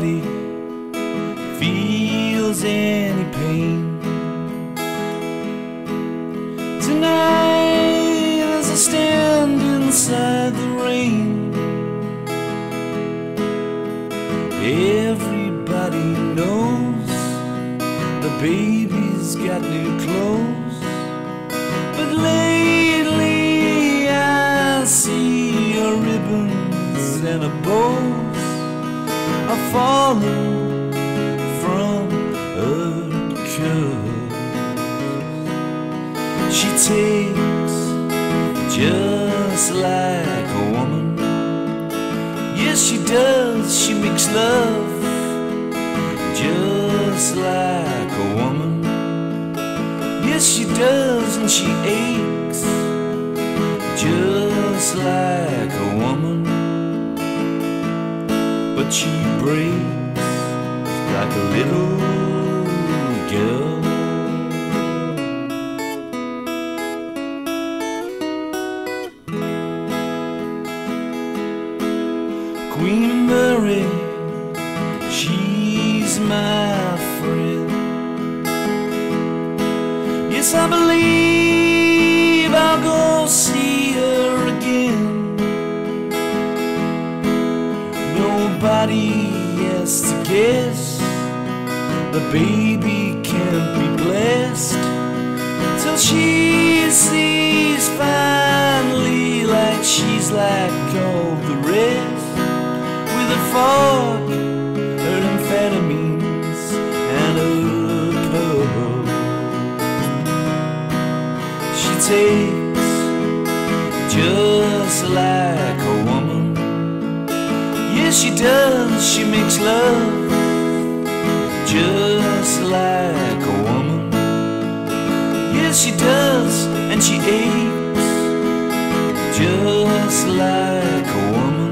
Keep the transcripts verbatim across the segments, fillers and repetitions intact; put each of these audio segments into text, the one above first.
nobody feels any pain. Tonight as I stand inside the rain, everybody knows the baby's got new clothes. But lately I see her ribbons and her bows are falling from her curls. She takes just like a woman. Yes, she does. She makes love just like a woman. Yes, she does, and she aches just like a woman. But she breaks like a little girl. Queen Mary, she's my friend. Yes, I believe I'll go see her again. Nobody has to guess the baby can't be blessed till she sees finally like she's like all the rest. With a fog, her amphetamines, and her pearl. She takes just like a woman. Yes, she does. She makes love just like a woman. Yes, she does, and she aches just like a woman.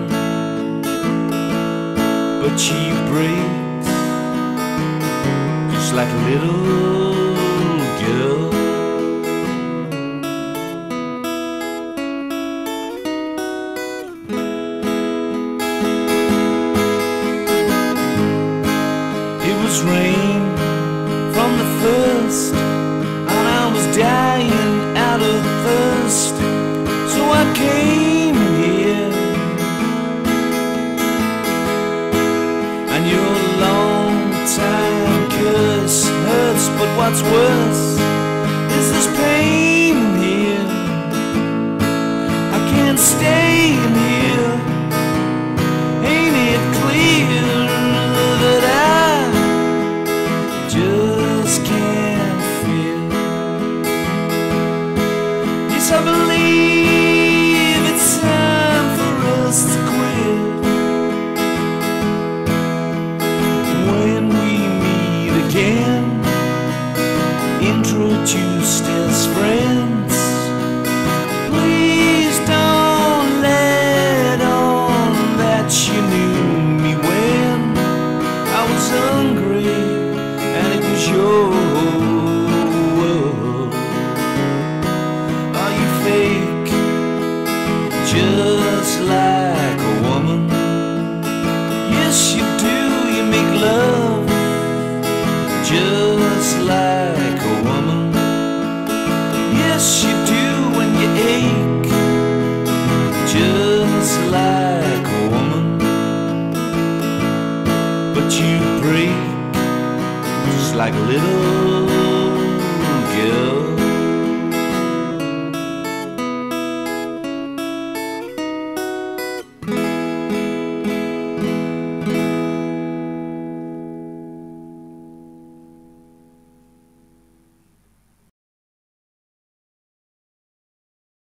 But she breaks just like a little girl. It was rain from the first, and I was dying out of thirst, so I came here. And your long time curse hurts, but what's worse is this pain in here. I can't stay in here. Ain't it clear that I just can't feel? Yes, I believe it's time for us to quit. When we meet again, introduced as friends, please don't let on that you knew me when I was hungry and it was your world. Are you fake just like a woman? Yes, you do. You make love just like a woman. Yes, you do, when you ache just like a woman. But you break just like a little